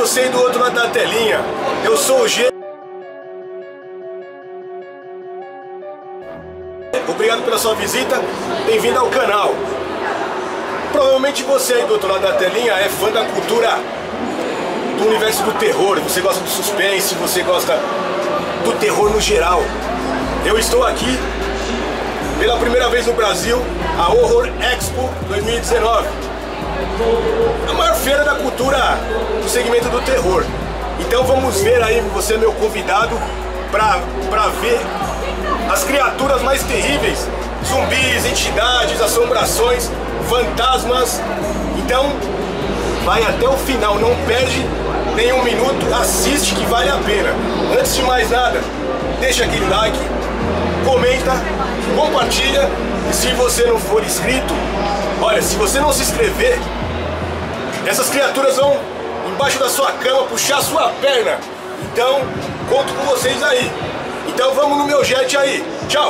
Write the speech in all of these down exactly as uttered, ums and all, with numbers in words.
você aí do outro lado da telinha. Eu sou o G. Obrigado pela sua visita, bem-vindo ao canal. Provavelmente você aí do outro lado da telinha é fã da cultura do universo do terror. Você gosta do suspense, você gosta do terror no geral. Eu estou aqui pela primeira vez no Brasil, a Horror Expo dois mil e dezenove, a maior feira da cultura do segmento do terror. Então vamos ver aí, você é meu convidado para para ver as criaturas mais terríveis, zumbis, entidades, assombrações, fantasmas. Então vai até o final, não perde nenhum minuto, assiste que vale a pena. Antes de mais nada, deixa aquele like, comenta, compartilha. E se você não for inscrito, olha, se você não se inscrever, essas criaturas vão embaixo da sua cama puxar a sua perna. Então, conto com vocês aí. Então vamos no meu jet aí. Tchau!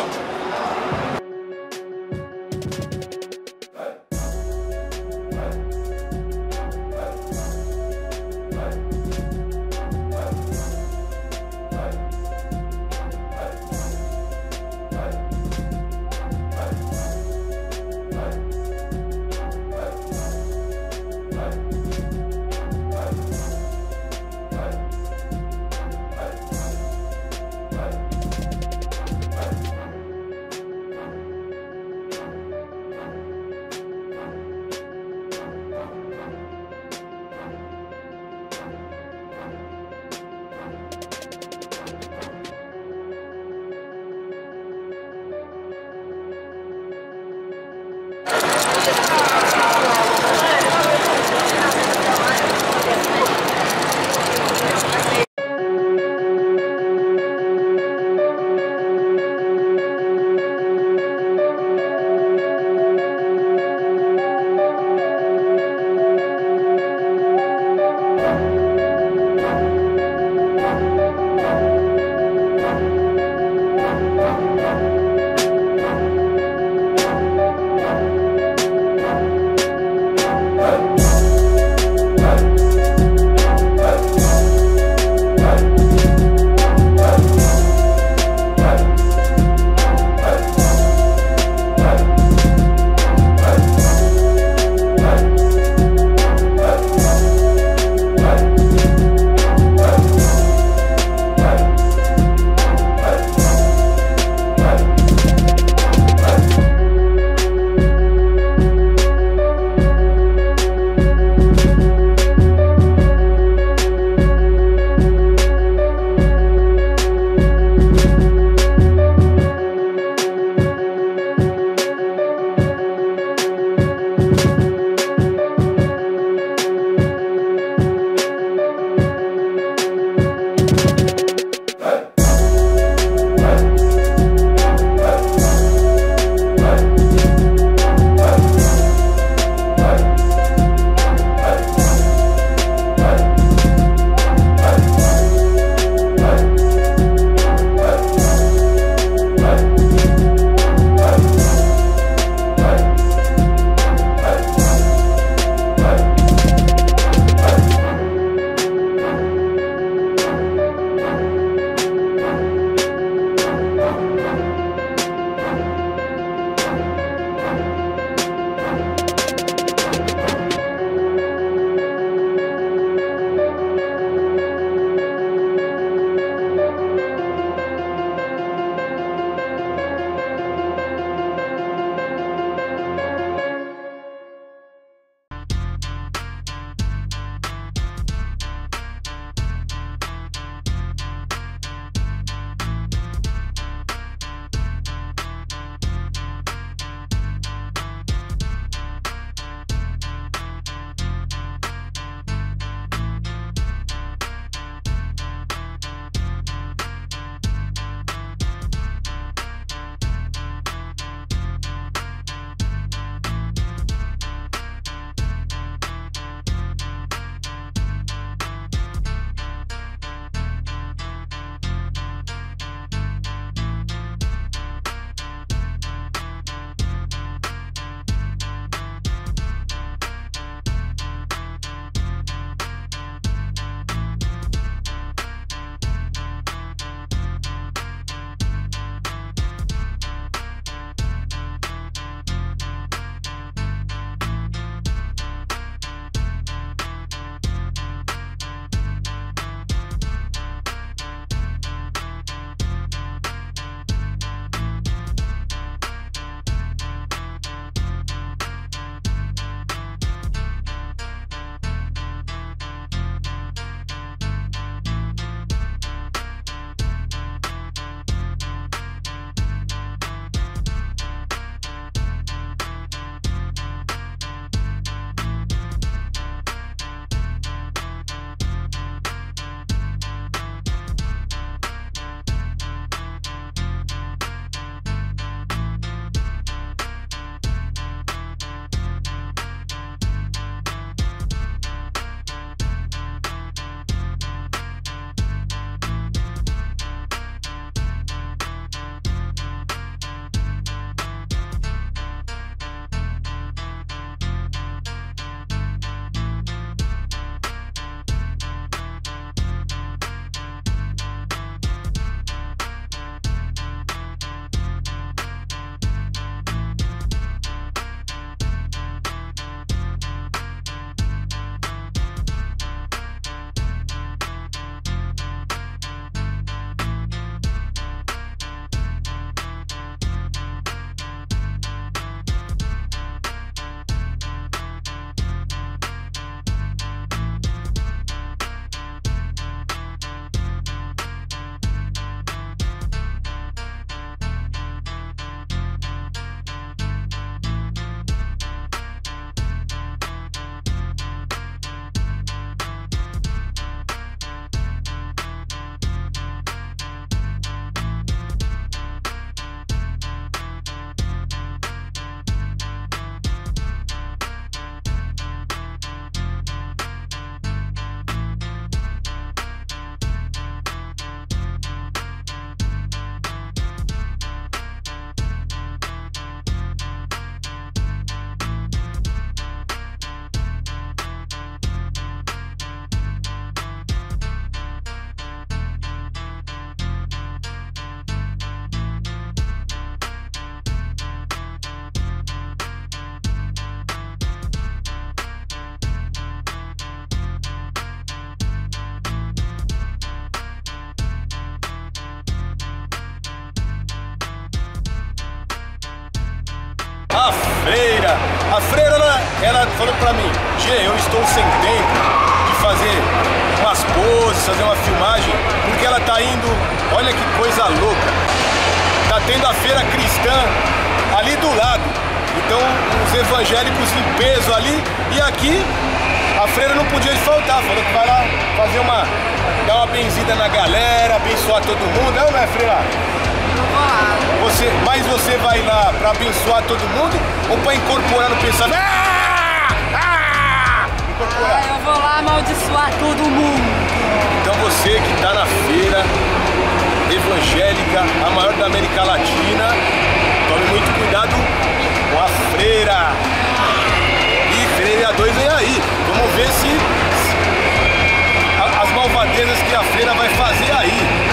freira. A freira, ela, ela falou pra mim, Gê, eu estou sem tempo de fazer umas poses, fazer uma filmagem, porque ela tá indo, olha que coisa louca, tá tendo a feira cristã ali do lado. Então os evangélicos em peso ali, e aqui a freira não podia faltar, falou que vai lá fazer uma, dar uma benzida na galera, abençoar todo mundo, não, não é, freira? Não vou lá. Você, mas você vai lá pra abençoar todo mundo ou pra incorporar no pensamento? Ah! Ah! Incorporar. Ah, eu vou lá amaldiçoar todo mundo. Então você que tá na feira evangélica, a maior da América Latina, tome muito cuidado com a freira. E freira dois vem aí. Vamos ver se, se a, as malvadezas que a freira vai fazer aí.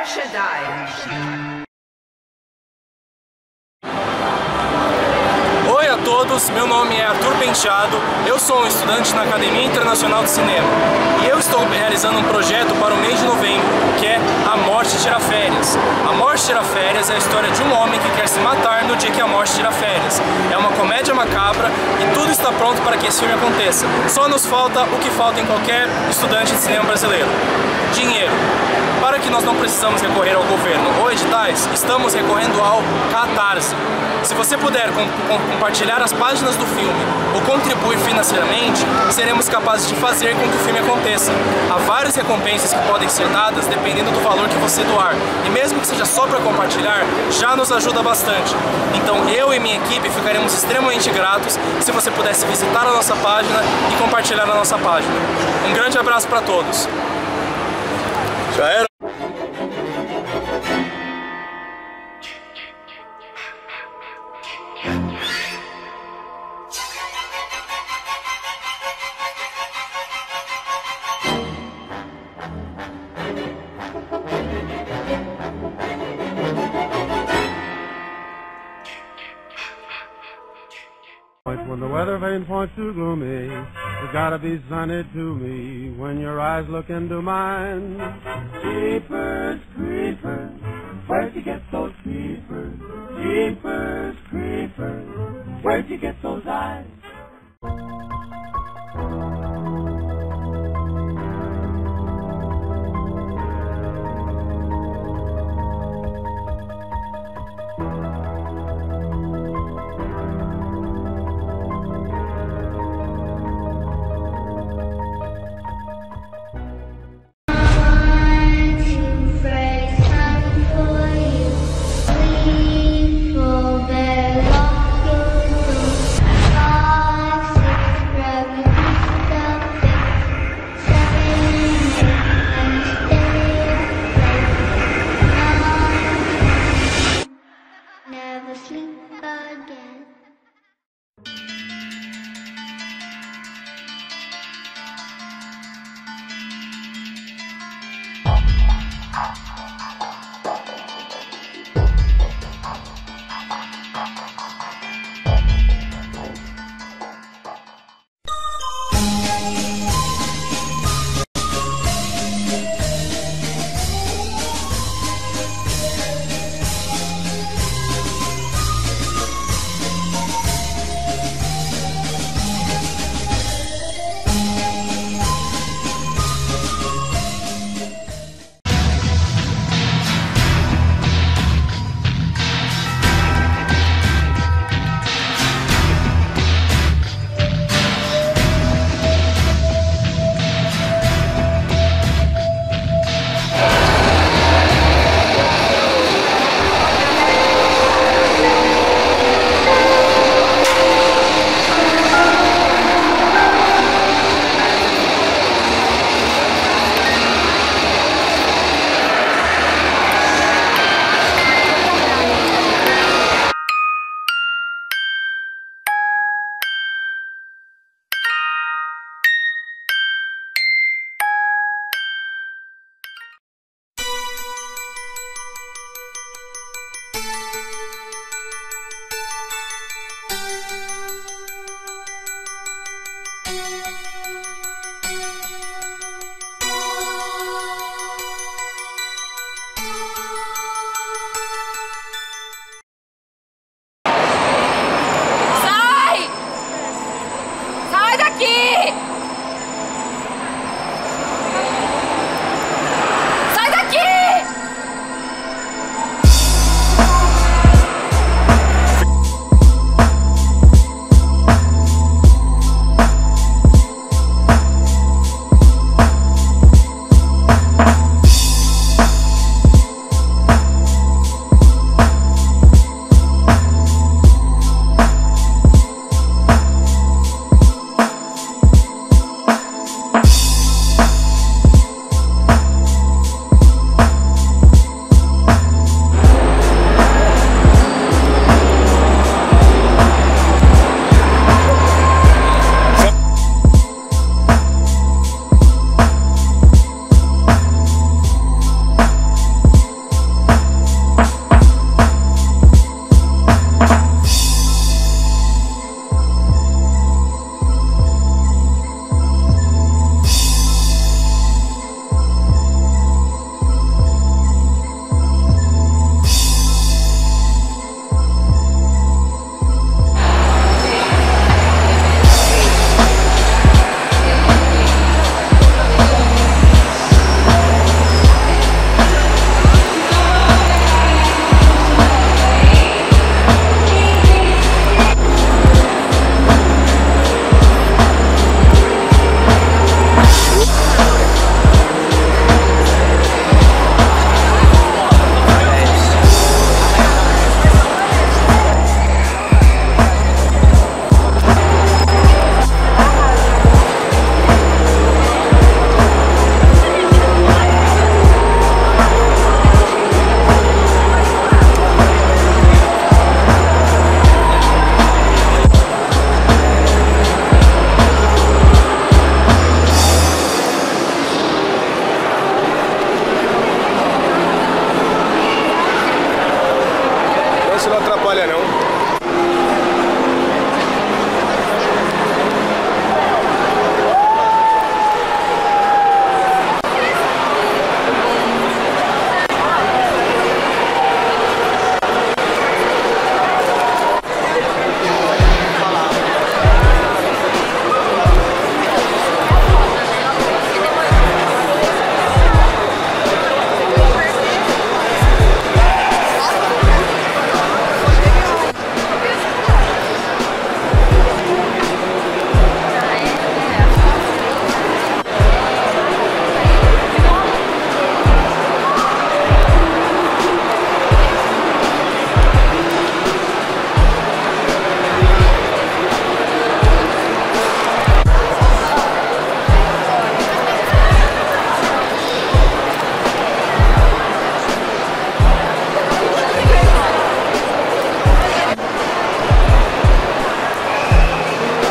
Shaddai. Oi a todos, meu nome é Arthur Penteado, eu sou um estudante na Academia Internacional de Cinema e eu estou realizando um projeto para o mês de novembro, que é A Morte Tira Férias. A Morte Tira Férias é a história de um homem que quer se matar no dia que a morte tira férias. É uma comédia macabra e tudo está pronto para que esse filme aconteça. Só nos falta o que falta em qualquer estudante de cinema brasileiro: dinheiro. Para que nós não precisamos recorrer ao governo ou editais, estamos recorrendo ao Catarse. Se você puder com, com, compartilhar as páginas do filme ou contribuir financeiramente, seremos capazes de fazer com que o filme aconteça. Há várias recompensas que podem ser dadas dependendo do valor que você doar. E mesmo que seja só para compartilhar, já nos ajuda bastante. Então eu e minha equipe ficaremos extremamente gratos se você pudesse visitar a nossa página e compartilhar a nossa página. Um grande abraço para todos. Já era. When the weather vane points too gloomy, it's gotta be sunny to me when your eyes look into mine. Jeepers creepers, where'd you get those creepers? Jeepers creepers, where'd you get those eyes? Belong to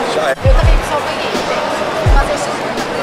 Já é. Eu também só ganhei, gente. Fazer isso.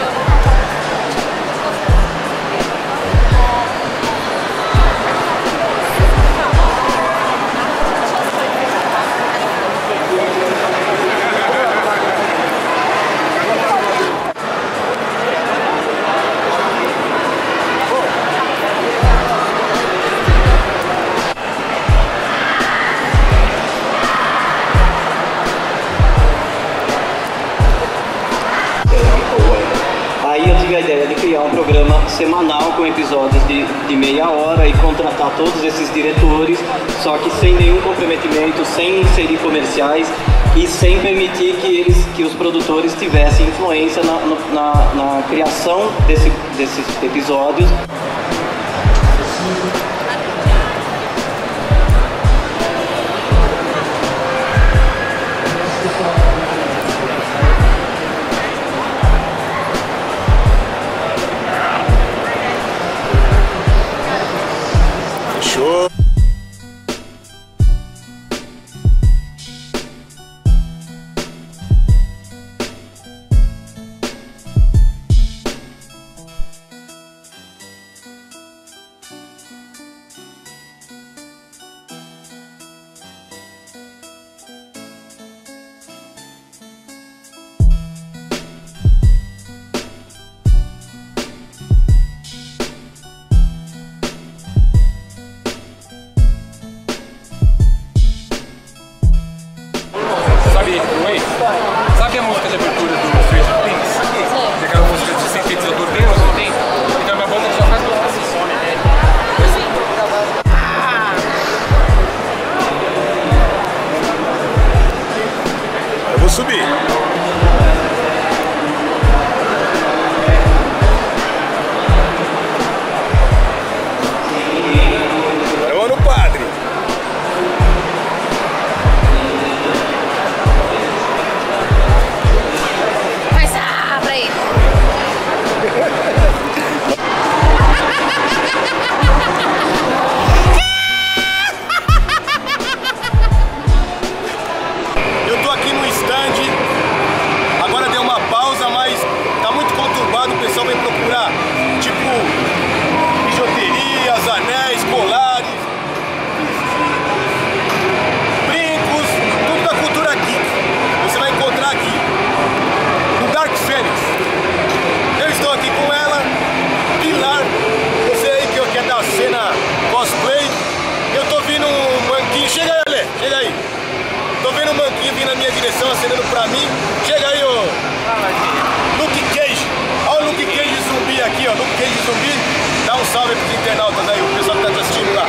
Aí eu tive a ideia de criar um programa semanal com episódios de, de meia hora e contratar todos esses diretores, só que sem nenhum comprometimento, sem inserir comerciais e sem permitir que, eles, que os produtores tivessem influência na, na, na criação desse, desses episódios. Show! Sabe a música de abertura do Stranger Things? Sim. Aquela música de cem feitos do Deus, não tem? Então minha banda só faz uma sessão, né? Eu vou subir. Eu vou no padre. Eu tô aqui no stand, agora deu uma pausa, mas tá muito conturbado, o pessoal vem procurar, tipo, bijuterias, anéis, colares, brincos, tudo da cultura geek. Você vai encontrar aqui, no Dark Phoenix. Eu estou aqui com ela, Pilar, você aí que quer dar cena cosplay. Eu tô vendo um manquinho, chega aí, Ale, chega aí. Tô vendo um manquinho vindo na minha direção, acenando pra mim. Chega aí, ô Luke Cage. Olha o Luke Cage zumbi aqui, ó. Luke Cage zumbi. Dá um salve pros internautas aí, o pessoal que tá te assistindo lá.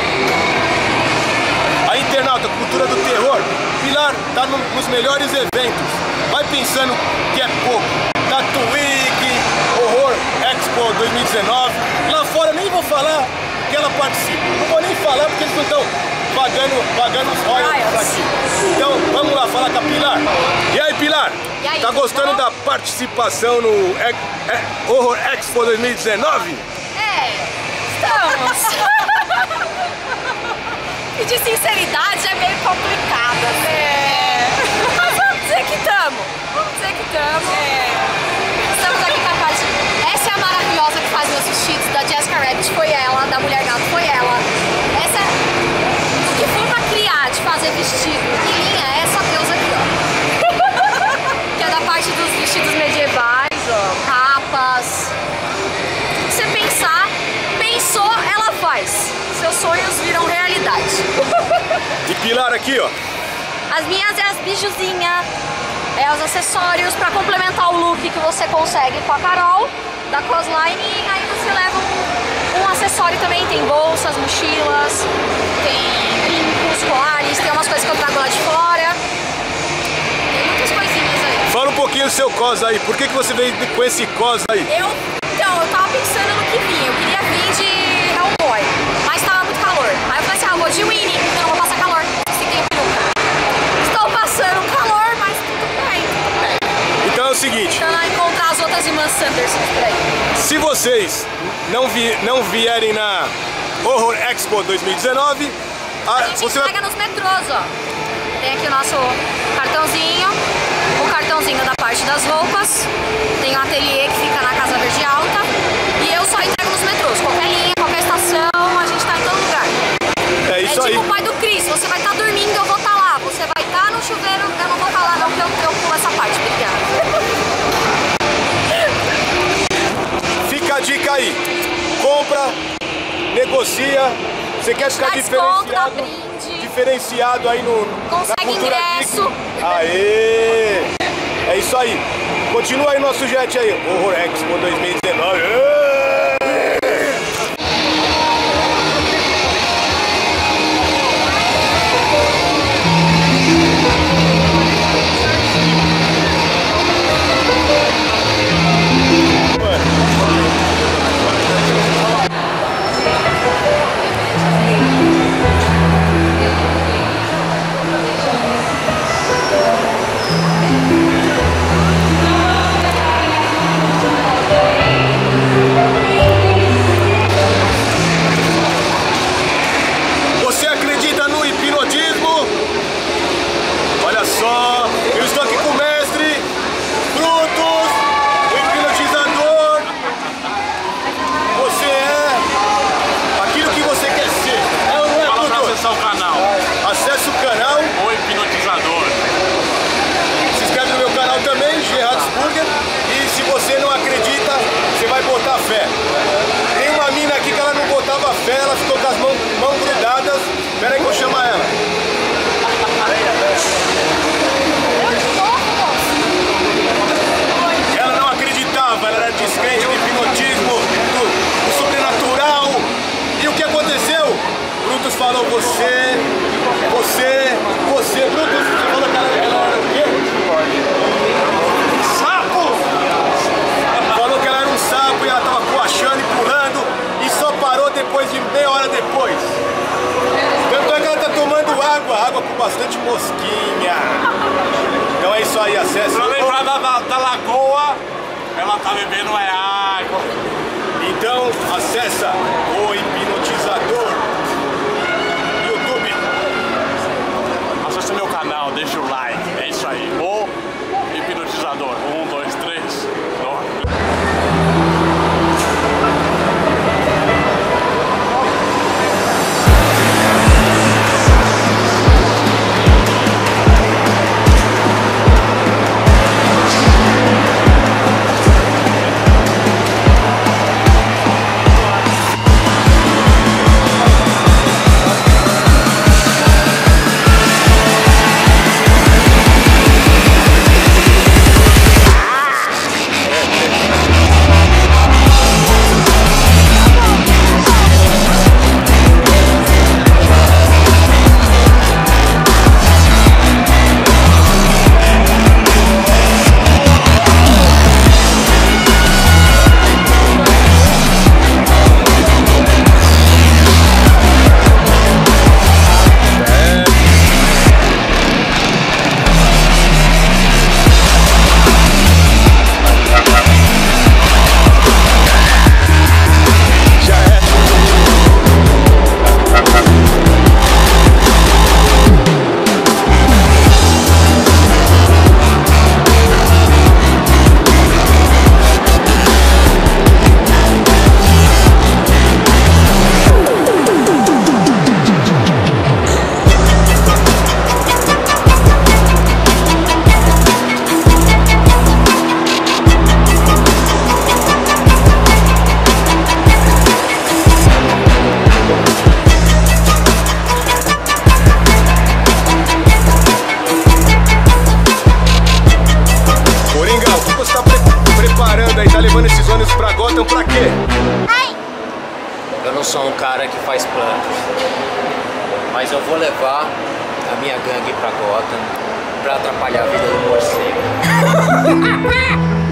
A internauta, cultura do terror. Pilar tá no, nos melhores eventos. Vai pensando que é pouco. Tatuíque, Horror Expo dois mil e dezenove. Lá fora nem vou falar que ela participa. Não vou nem falar porque eles não estão pagando, pagando os royalties aqui. Então vamos lá falar com a Pilar. E aí, Pilar? E aí, tá gostando bom? da participação no é, é, Horror Expo dois mil e dezenove? É, estamos. E de sinceridade é meio complicado. É. Mas vamos dizer que estamos. Vamos dizer que estamos. É. Estamos aqui com a parte. Essa é a maravilhosa que faz meus vestidos, da Jessica Rabbit, foi ela, da Mulher Gato foi ela. Essa o que for pra criar, de fazer vestido e linha, é essa deusa aqui, ó. Que é da parte dos vestidos medievais, ó, capas. Se você pensar, pensou, ela faz. Seus sonhos viram realidade. E Pilar aqui, ó. As minhas é as bijuzinhas, é os acessórios pra complementar o look que você consegue com a Carol, da Cosline, e aí você leva um, um acessório também. Tem bolsas, mochilas, tem brincos, colares, tem umas coisas que eu trago lá de fora. Tem muitas coisinhas aí. Fala um pouquinho do seu cos aí. Por que, que você veio com esse cos aí? Eu, então, eu tava pensando no que vinha. Eu queria vir de Hellboy, mas tava muito calor. Aí eu falei assim, ah, eu vou de Winnie, eu não vou passar calor. Fiquei peruca. Estou passando calor, mas tudo bem, tudo bem. Então é o seguinte. Tentando encontrar as outras irmãs Sanderson por aí. Se vocês não, vi, não vierem na Horror Expo dois mil e dezenove, a, A gente você entrega vai... nos metrôs, ó. Tem aqui o nosso cartãozinho, o cartãozinho da parte das roupas, tem um ateliê que fica na Casa Verde Alta e eu só entrego nos metrôs. Qualquer linha, qualquer estação, a gente tá em todo lugar. É isso é aí. tipo o pai do Cris, você vai estar tá dormindo, eu vou estar tá lá. Você vai estar tá no chuveiro, eu não vou estar tá lá não, porque eu, eu pulo essa parte, obrigada. Fica a dica aí. Compra, negocia. Você quer ficar dá desconto, dá diferenciado? brinde. Diferenciado aí no. Consegue ingresso. Geek. Aê! É isso aí. Continua aí nosso jet aí. Horror Expo dois mil e dezenove. Aê! Acesse o canal O Hipnotizador. Se inscreve no meu canal também, Gerardo Burger. E se você não acredita, você vai botar fé. Tem uma mina aqui que ela não botava fé, ela ficou com as mãos, mãos grudadas. Espera aí que eu vou chamar ela. Ela não acreditava, ela era descrente do hipnotismo, do, do sobrenatural. E o que aconteceu? Brutus falou você, você, você, Brutus, você falou que ela, ela era o quê? Sapo! Falou que ela era um sapo e ela tava coachando e pulando e só parou depois de meia hora depois. Tanto é que ela tá tomando água, água com bastante mosquinha. Então é isso aí, acesse. Pra lembrar da, da, da lagoa, ela tá bebendo é água. Então acessa o Hipnotizador. Acesse meu canal, deixa o like, é isso aí. O Hipnotizador. Um, dois, três, nove. Gotham pra quê? Eu não sou um cara que faz planos, mas eu vou levar a minha gangue pra Gotham pra atrapalhar a vida do morcego.